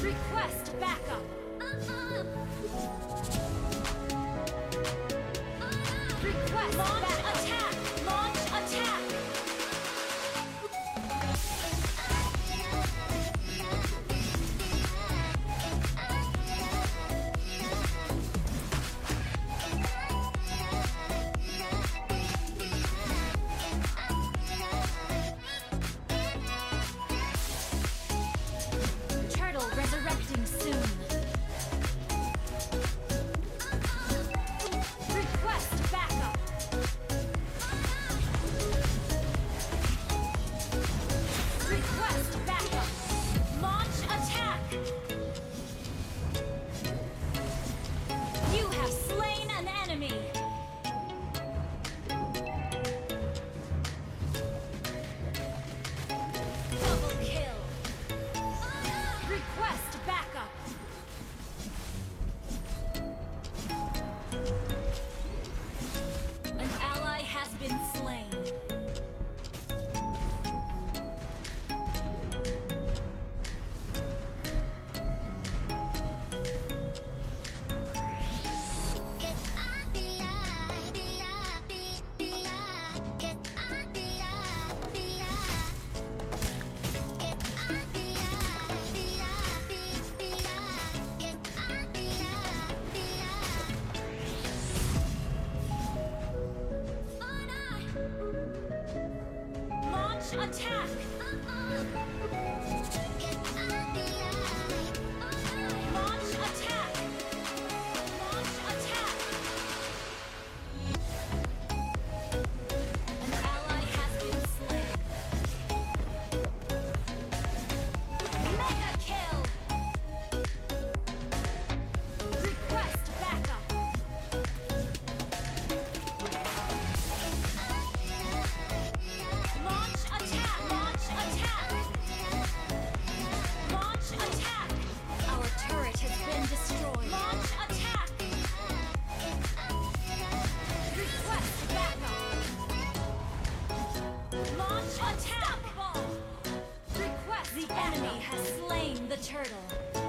Request backup. Request launch attack. Launch attack. Turtle resurrecting soon. Request backup. Request backup. Launch attack. You have slain an enemy. Double kill. Request backup. An ally has been slain. Launch attack. Launch attack. Launch attack. An ally has been slain. Mega kill. Request backup. Launch attack. Launch attack. Launch attack. Our turret has been destroyed. Launch attack. Request backup. Launch attack. Request. The enemy has slain the turtle.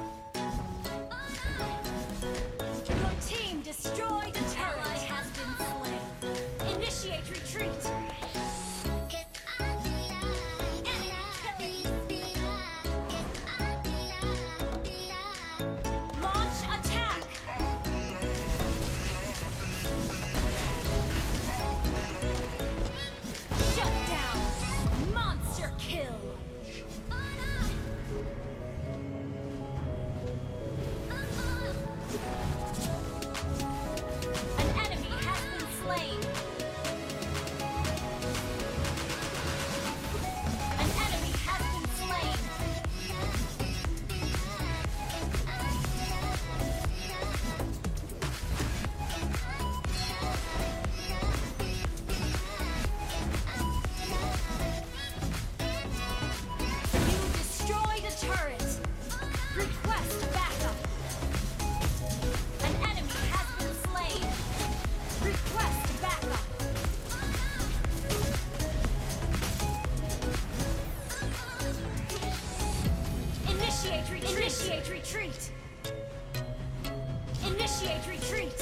Your team destroyed the turret. Ally has been slain. Initiate retreat. Launch attack. Shut down. Monster kill. An enemy has been slain. An enemy has been slain. You destroyed a turret. Request backup. An enemy has been slain. Request backup. Initiate retreat. Initiate retreat. Initiate retreat.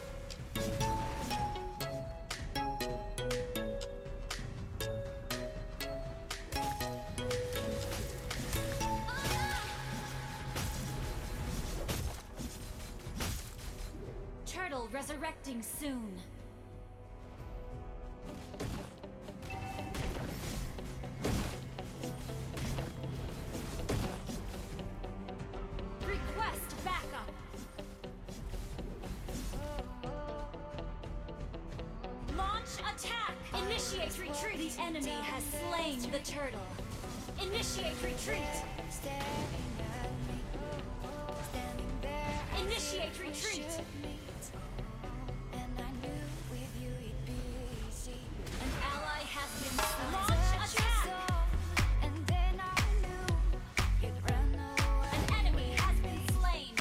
Turtle resurrecting soon. Request backup. Launch attack. Initiate retreat. The enemy has slain the turtle. Initiate retreat. Initiate retreat. An ally has been slain. Launch attack. An enemy has been slain.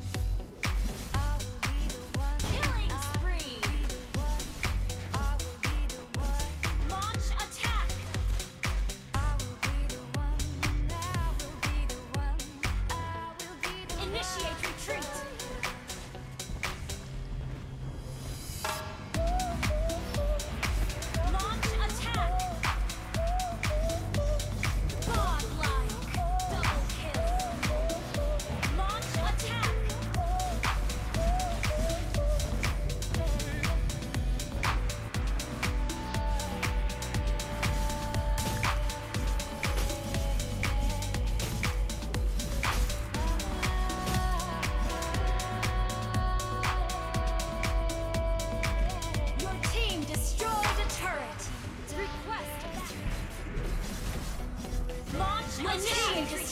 Killing spree.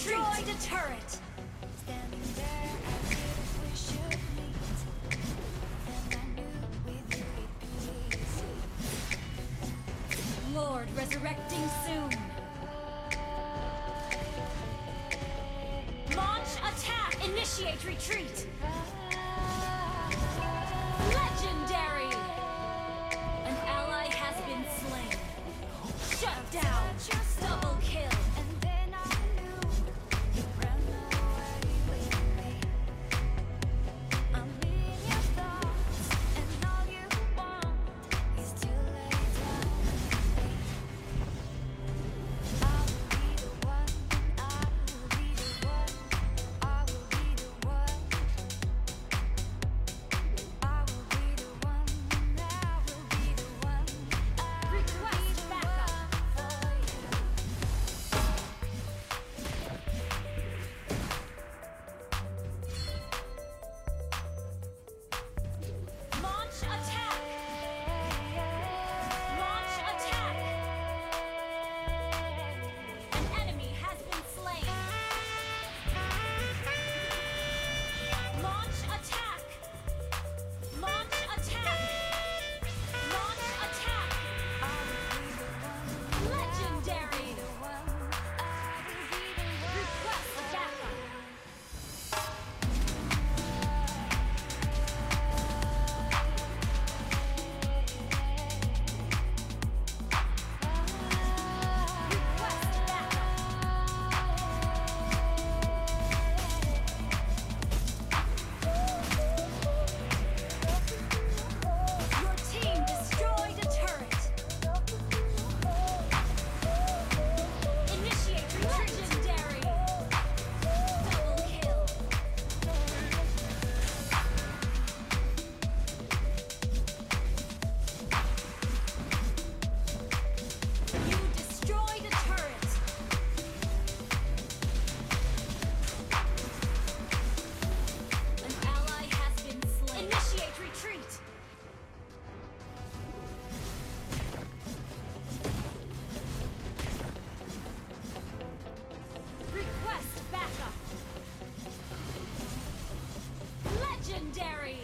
destroyed a turret. Lord resurrecting soon. Launch attack. Initiate retreat. Legendary. An ally has been slain. Shut down. Double kill. Legendary!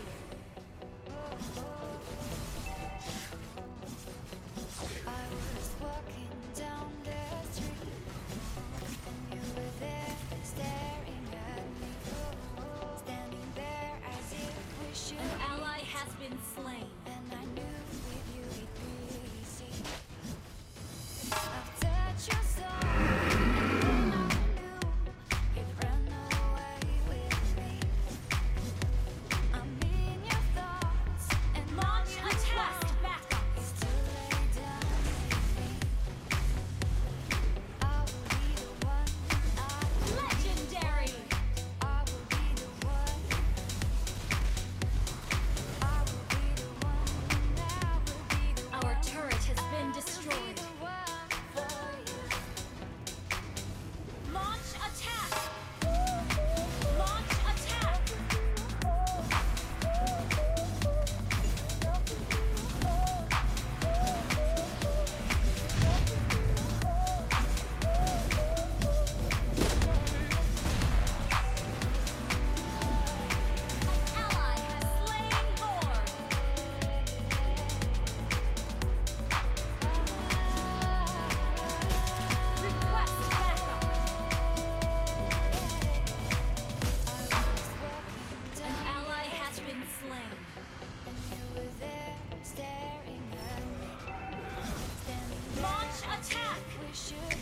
I was walking down the street, and you were there staring at me, standing there as if we should. An ally has been slain. And I knew with you it'd be easy. I've touched your soul, and then I knew you'd run away with me. I'm in your thoughts, and Launch all you attack! want Back up! is to lay down with me. I will be the one. Legendary! I will be the one. I will be the one. I will be the one. Our turret has been destroyed. Launch attack! Launch attack! An ally has slain Lord. Request backup. An ally has been slain. Launch attack! We should